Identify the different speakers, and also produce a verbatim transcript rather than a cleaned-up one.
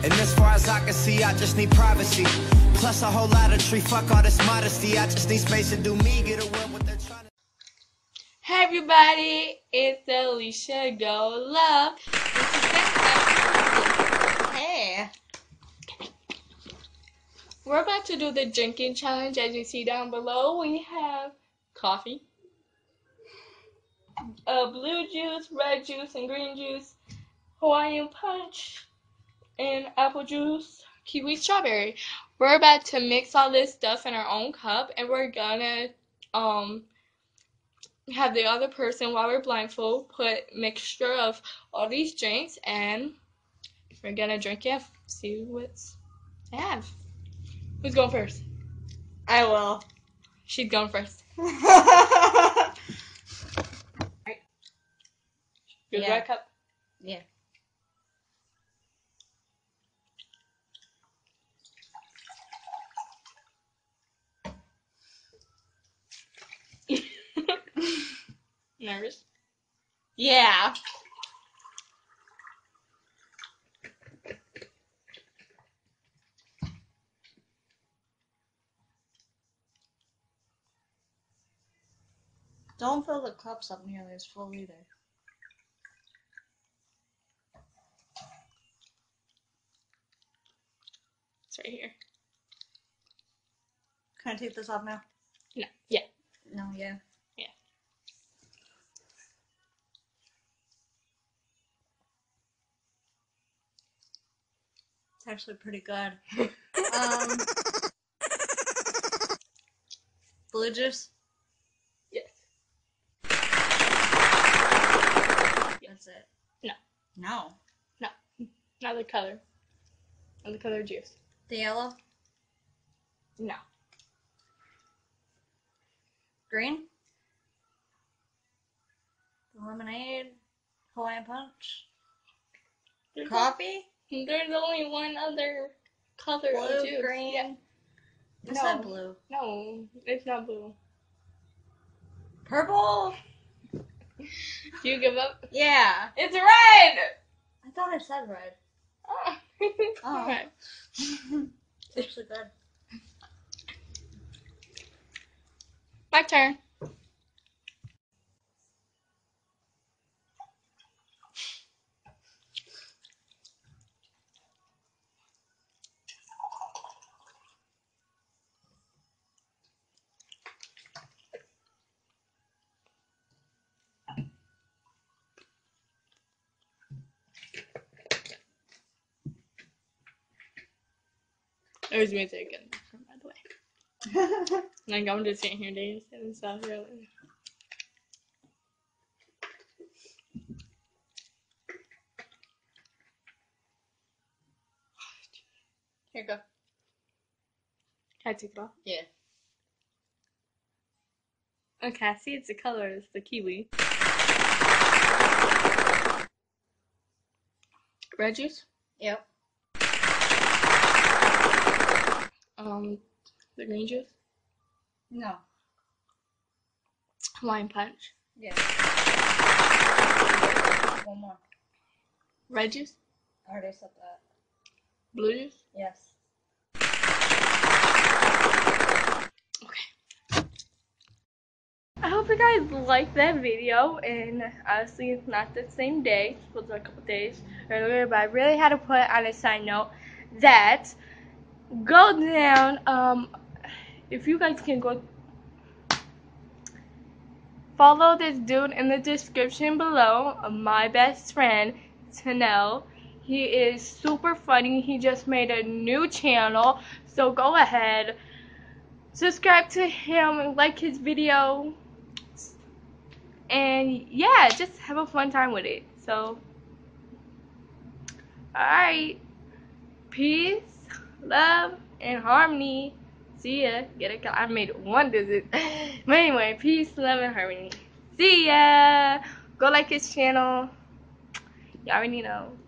Speaker 1: And as far as I can see, I just need privacy. Plus a whole lot of tree, fuck all this modesty. I just need space to do me, get away what they're trying to.
Speaker 2: Hey everybody, it's Alicia Go Love.
Speaker 3: Hey.
Speaker 2: We're about to do the drinking challenge. As you see down below, we have coffee, uh, blue juice, red juice, and green juice, Hawaiian punch, and apple juice, kiwi, strawberry. We're about to mix all this stuff in our own cup, and we're gonna um have the other person, while we're blindfold, put mixture of all these drinks, and we're gonna drink it, see what's I have. Who's going first?
Speaker 3: I will.
Speaker 2: She's going first.
Speaker 3: Right.
Speaker 2: Good
Speaker 3: Yeah.
Speaker 2: red cup.
Speaker 3: Yeah.
Speaker 2: Nervous?
Speaker 3: Yeah. Don't fill the cups up nearly as full either.
Speaker 2: It's right here.
Speaker 3: Can I take this off now?
Speaker 2: No. Yeah.
Speaker 3: No, yeah.
Speaker 2: Yeah.
Speaker 3: It's actually pretty good. um, blue juice?
Speaker 2: Yes.
Speaker 3: That's it.
Speaker 2: No.
Speaker 3: No.
Speaker 2: No. Not the color. Not the color juice.
Speaker 3: The yellow?
Speaker 2: No.
Speaker 3: Green? The lemonade? Hawaiian punch?
Speaker 2: There's
Speaker 3: Coffee?
Speaker 2: No, there's only one other color of
Speaker 3: Blue,
Speaker 2: juice.
Speaker 3: green?
Speaker 2: Yeah.
Speaker 3: It's
Speaker 2: No.
Speaker 3: not blue.
Speaker 2: No, it's not blue.
Speaker 3: Purple?
Speaker 2: Do you give up?
Speaker 3: Yeah.
Speaker 2: It's red!
Speaker 3: I thought I said red.
Speaker 2: Oh.
Speaker 3: Oh.
Speaker 2: Okay.
Speaker 3: It's actually good.
Speaker 2: My turn. There's music in the by the way. Like, I'm just sitting here dancing and stuff, really.
Speaker 3: Here you go.
Speaker 2: Can I take it off?
Speaker 3: Yeah.
Speaker 2: Okay, I see it's the color. It's the kiwi. Red juice?
Speaker 3: Yep.
Speaker 2: Um, the green juice?
Speaker 3: No.
Speaker 2: Hawaiian punch.
Speaker 3: Yeah. One more.
Speaker 2: Red juice?
Speaker 3: I already said that.
Speaker 2: Blue juice?
Speaker 3: Yes.
Speaker 2: Okay. I hope you guys liked that video, and honestly it's not the same day, it's supposed to be a couple days earlier, but I really had to put on a side note that go down, um, if you guys can go follow this dude in the description below, my best friend, Tanel. He is super funny. He just made a new channel, so go ahead, subscribe to him and like his video, and yeah, just have a fun time with it. So alright, peace, love, and harmony. See ya. Get it? I made one visit. But anyway, peace, love, and harmony. See ya. Go like his channel. You already know.